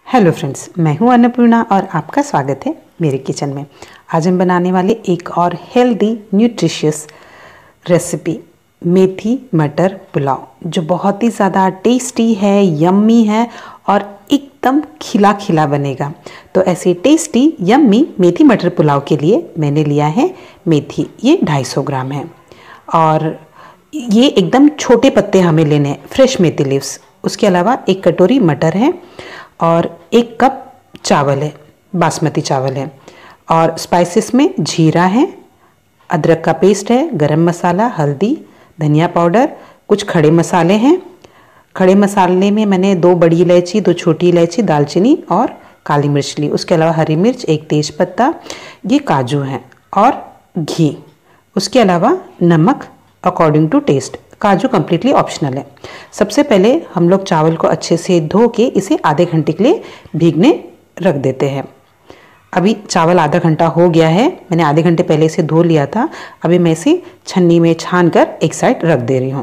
Hello friends, मैं हूं अन्नपूर्णा और आपका स्वागत है मेरे किचन में। आज हम बनाने वाले एक और हेल्दी न्यूट्रिशियस रेसिपी मेथी मटर पुलाव, जो बहुत ही ज़्यादा टेस्टी है, यम्मी है और एकदम खिला खिला बनेगा। तो ऐसे टेस्टी यम्मी मेथी मटर पुलाव के लिए मैंने लिया है मेथी, ये 250 ग्राम है और ये एकदम छोटे पत्ते हमें लेने हैं, फ्रेश मेथी लीव्स। उसके अलावा 1 कटोरी मटर है और 1 कप चावल है, बासमती चावल है। और स्पाइसेस में जीरा है, अदरक का पेस्ट है, गरम मसाला, हल्दी, धनिया पाउडर, कुछ खड़े मसाले हैं। खड़े मसाले में मैंने 2 बड़ी इलायची, 2 छोटी इलायची, दालचीनी और काली मिर्च ली। उसके अलावा हरी मिर्च, 1 तेज पत्ता, ये काजू हैं और घी। उसके अलावा नमक अकॉर्डिंग टू टेस्ट। काजू कम्प्लीटली ऑप्शनल है। सबसे पहले हम लोग चावल को अच्छे से धो के इसे आधे घंटे के लिए भीगने रख देते हैं। अभी चावल आधा घंटा हो गया है, मैंने आधे घंटे पहले इसे धो लिया था। अभी मैं इसे छन्नी में छान कर एक साइड रख दे रही हूँ।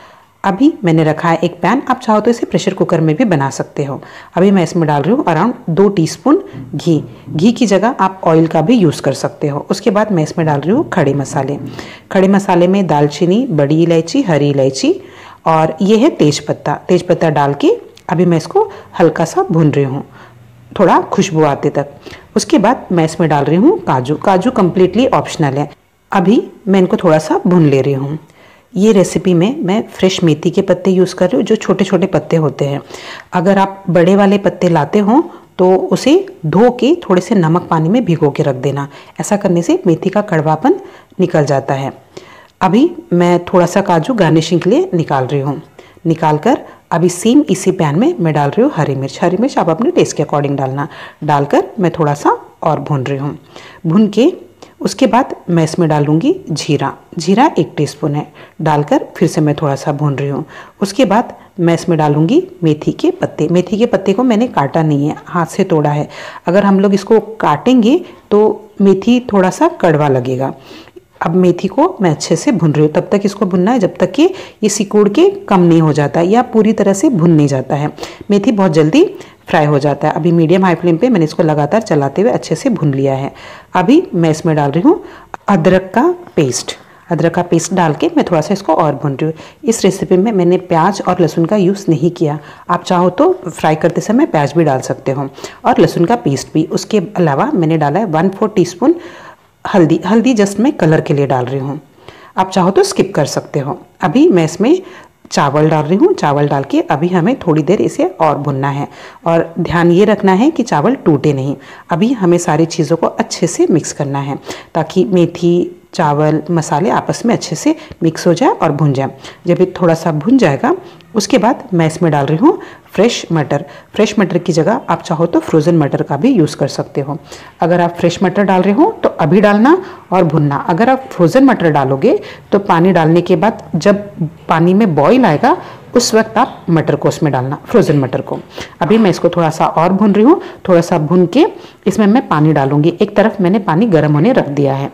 अभी मैंने रखा है एक पैन, आप चाहो तो इसे प्रेशर कुकर में भी बना सकते हो। अभी मैं इसमें डाल रही हूँ अराउंड 2 टीस्पून घी। घी की जगह आप ऑयल का भी यूज़ कर सकते हो। उसके बाद मैं इसमें डाल रही हूँ खड़े मसाले। खड़े मसाले में दालचीनी, बड़ी इलायची, हरी इलायची और ये है तेज़पत्ता। तेज़पत्ता डाल के अभी मैं इसको हल्का सा भून रही हूँ, थोड़ा खुशबू आते तक। उसके बाद मैं इसमें डाल रही हूँ काजू। काजू कम्प्लीटली ऑप्शनल है। अभी मैं इनको थोड़ा सा भून ले रही हूँ। ये रेसिपी में मैं फ्रेश मेथी के पत्ते यूज़ कर रही हूँ, जो छोटे छोटे पत्ते होते हैं। अगर आप बड़े वाले पत्ते लाते हो तो उसे धो के थोड़े से नमक पानी में भिगो के रख देना। ऐसा करने से मेथी का कड़वापन निकल जाता है। अभी मैं थोड़ा सा काजू गार्निशिंग के लिए निकाल रही हूँ। निकाल कर अभी सेम इसी पैन में मैं डाल रही हूँ हरी मिर्च। हरी मिर्च आप अपने टेस्ट के अकॉर्डिंग डालना। डालकर मैं थोड़ा सा और भून रही हूँ। भून के उसके बाद मैं इसमें डालूंगी जीरा। जीरा 1 टीस्पून है, डालकर फिर से मैं थोड़ा सा भून रही हूँ। उसके बाद मैं इसमें डालूंगी मेथी के पत्ते। मेथी के पत्ते को मैंने काटा नहीं है, हाथ से तोड़ा है। अगर हम लोग इसको काटेंगे तो मेथी थोड़ा सा कड़वा लगेगा। अब मेथी को मैं अच्छे से भून रही हूँ। तब तक इसको भुनना है जब तक कि ये सिकुड़ के कम नहीं हो जाता या पूरी तरह से भुन नहीं जाता है। मेथी बहुत जल्दी फ्राई हो जाता है। अभी मीडियम हाई फ्लेम पे मैंने इसको लगातार चलाते हुए अच्छे से भून लिया है। अभी मैं इसमें डाल रही हूँ अदरक का पेस्ट। अदरक का पेस्ट डाल के मैं थोड़ा सा इसको और भून रही हूँ। इस रेसिपी में मैंने प्याज और लहसुन का यूज़ नहीं किया। आप चाहो तो फ्राई करते समय प्याज भी डाल सकते हो और लहसुन का पेस्ट भी। उसके अलावा मैंने डाला है 1/4 टीस्पून हल्दी। हल्दी जस्ट मैं कलर के लिए डाल रही हूँ, आप चाहो तो स्किप कर सकते हो। अभी मैं इसमें चावल डाल रही हूँ। चावल डाल के अभी हमें थोड़ी देर इसे और भुनना है और ध्यान ये रखना है कि चावल टूटे नहीं। अभी हमें सारी चीज़ों को अच्छे से मिक्स करना है ताकि मेथी, चावल, मसाले आपस में अच्छे से मिक्स हो जाए और भुन जाए। जब ये थोड़ा सा भुन जाएगा उसके बाद मैं इसमें डाल रही हूँ फ्रेश मटर। फ्रेश मटर की जगह आप चाहो तो फ्रोज़न मटर का भी यूज़ कर सकते हो। अगर आप फ्रेश मटर डाल रहे हो तो अभी डालना और भुनना। अगर आप फ्रोज़न मटर डालोगे तो पानी डालने के बाद जब पानी में बॉईल आएगा उस वक्त आप मटर को उसमें डालना, फ्रोज़न मटर को। अभी मैं इसको थोड़ा सा और भून रही हूँ। थोड़ा सा भून के इसमें मैं पानी डालूंगी। एक तरफ मैंने पानी गर्म होने रख दिया है।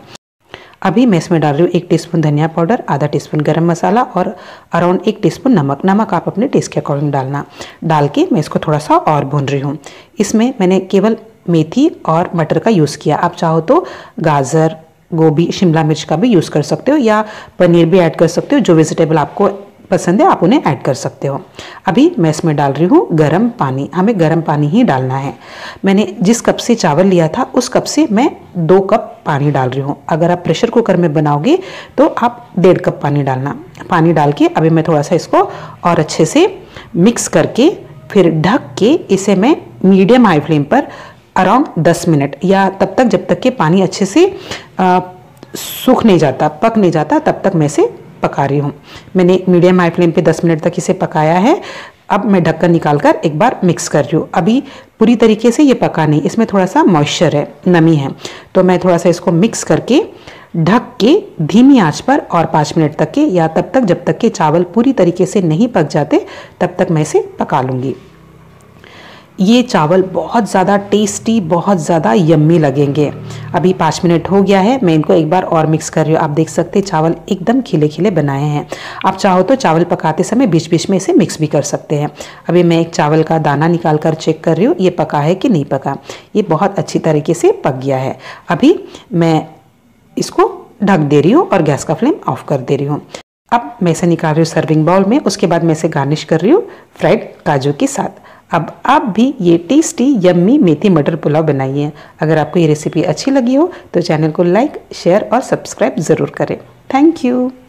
अभी मैं इसमें डाल रही हूँ 1 टीस्पून धनिया पाउडर, आधा टीस्पून गरम मसाला और अराउंड 1 टीस्पून नमक। नमक आप अपने टेस्ट के अकॉर्डिंग डालना। डाल के मैं इसको थोड़ा सा और भून रही हूँ। इसमें मैंने केवल मेथी और मटर का यूज़ किया। आप चाहो तो गाजर, गोभी, शिमला मिर्च का भी यूज़ कर सकते हो या पनीर भी ऐड कर सकते हो। जो वेजिटेबल आपको पसंद है आप उन्हें ऐड कर सकते हो। अभी मैं इसमें डाल रही हूँ गरम पानी। हमें गरम पानी ही डालना है। मैंने जिस कप से चावल लिया था उस कप से मैं 2 कप पानी डाल रही हूँ। अगर आप प्रेशर कुकर में बनाओगे तो आप 1.5 कप पानी डालना। पानी डाल के अभी मैं थोड़ा सा इसको और अच्छे से मिक्स करके फिर ढक के इसे मैं मीडियम हाई फ्लेम पर अराउंड 10 मिनट या तब तक जब तक कि पानी अच्छे से सूख नहीं जाता, पक नहीं जाता, तब तक मैं इसे पका रही हूँ। मैंने मीडियम हाई फ्लेम पे 10 मिनट तक इसे पकाया है। अब मैं ढक्कन निकाल कर एक बार मिक्स कर रही हूँ। अभी पूरी तरीके से ये पका नहीं, इसमें थोड़ा सा मॉइस्चर है, नमी है। तो मैं थोड़ा सा इसको मिक्स करके ढक के धीमी आंच पर और 5 मिनट तक के या तब तक जब तक कि चावल पूरी तरीके से नहीं पक जाते तब तक मैं इसे पका लूँगी। ये चावल बहुत ज़्यादा टेस्टी, बहुत ज़्यादा यम्मी लगेंगे। अभी 5 मिनट हो गया है, मैं इनको एक बार और मिक्स कर रही हूँ। आप देख सकते हैं चावल एकदम खिले खिले बनाए हैं। आप चाहो तो चावल पकाते समय बीच बीच में इसे मिक्स भी कर सकते हैं। अभी मैं एक चावल का दाना निकाल कर चेक कर रही हूँ, ये पका है कि नहीं पका। ये बहुत अच्छी तरीके से पक गया है। अभी मैं इसको ढक दे रही हूँ और गैस का फ्लेम ऑफ कर दे रही हूँ। अब मैं इसे निकाल रही हूँ सर्विंग बाउल में। उसके बाद मैं इसे गार्निश कर रही हूँ फ्राइड काजू के साथ। अब आप भी ये टेस्टी यम्मी मेथी मटर पुलाव बनाइए। अगर आपको ये रेसिपी अच्छी लगी हो तो चैनल को लाइक, शेयर और सब्सक्राइब ज़रूर करें। Thank you.